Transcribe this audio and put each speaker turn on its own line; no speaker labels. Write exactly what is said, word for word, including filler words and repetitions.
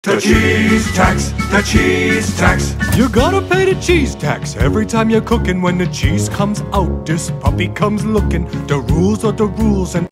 The cheese tax, the cheese tax.
You gotta pay the cheese tax every time you're cooking. When the cheese comes out, this puppy comes looking. The rules are the rules and